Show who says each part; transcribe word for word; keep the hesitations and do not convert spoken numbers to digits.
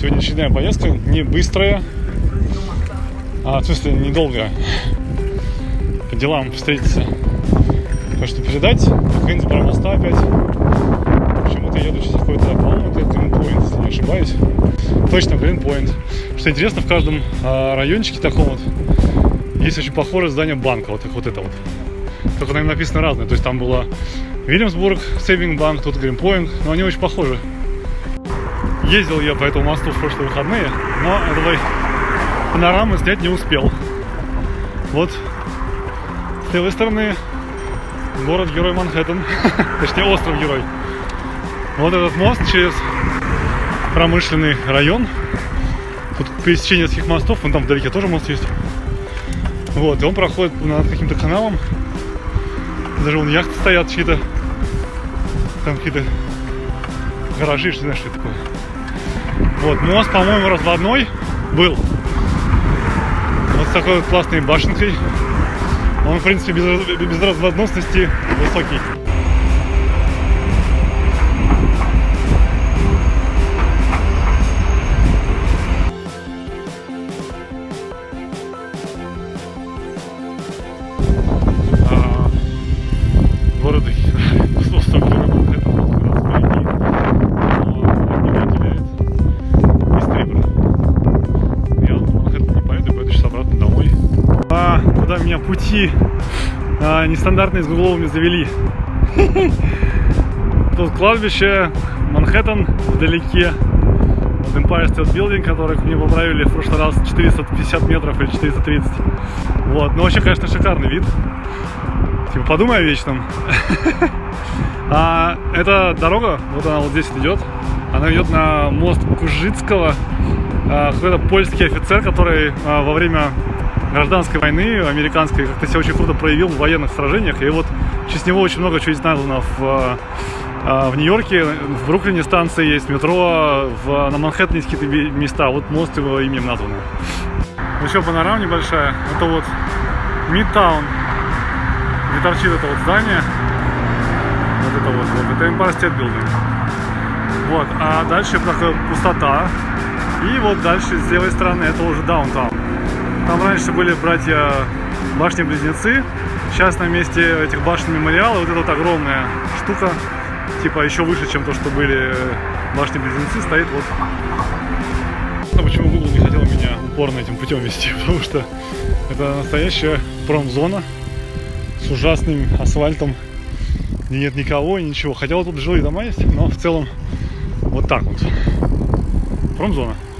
Speaker 1: сегодня очередная поездка, не быстрая, а в смысле недолгая. По делам встретиться. Кое-что передать. Квинсборо моста опять. Почему-то еду через какой-то, по-моему, это Гринпойнт, если не ошибаюсь. Точно, Гринпойнт. Что интересно, в каждом а, райончике таком вот есть очень похожее здание банка. Вот, вот это вот. Только на нем написано разное. То есть там было Вильямсбург, Сейвинг банк, тут Гринпойнт. Но они очень похожи. Ездил я по этому мосту в прошлые выходные, но этой панорамы снять не успел. Вот с левой стороны город-герой Манхэттен, точнее остров-герой. Вот этот мост через промышленный район. Тут пересечение нескольких мостов, вон там вдалеке тоже мост есть. Вот, и он проходит над каким-то каналом. Даже вон яхты стоят чьи-то. Там какие-то гаражи, что знаешь, что это такое. Вот, мост, по-моему, разводной был. Вот с такой вот классной башенкой. Он, в принципе, без, без разводностности высокий. А, город остров героя Манхэттен как раз впереди. Он не отделяет Ист-Ривер. Я в Манхэттен не поеду, поеду сейчас обратно домой. А, куда меня пути а, нестандартные с гугловыми завели. Тут кладбище, Манхэттен вдалеке. Вот Empire State Building, который мне поправили в прошлый раз четыреста пятьдесят метров или четыреста тридцать. Вот, но вообще, конечно, шикарный вид. Типа, подумай о вечном. А эта дорога, вот она вот здесь идет. Она идет на мост Кужицкого. А, какой-то польский офицер, который а, во время гражданской войны американской как-то себя очень круто проявил в военных сражениях. И вот в честь него очень много чего названо в, в Нью-Йорке, в Бруклине станции есть, метро, в, на Манхэттене есть какие-то места. Вот мост его именем названы. Еще панорама небольшая. Это вот Мидтаун, где торчит это вот здание. Вот это вот, вот это Empire State Building. Вот, а дальше такая пустота. И вот дальше с левой стороны это уже даунтаун. Там раньше были братья башни-близнецы. Сейчас на месте этих башен мемориала вот эта вот огромная штука, типа еще выше, чем то, что были башни-близнецы, стоит вот. Ну, почему Google не хотел меня упорно этим путем вести? Потому что это настоящая промзона с ужасным асфальтом, где нет никого и ничего. Хотя вот тут жилые дома есть, но в целом вот так вот. Промзона.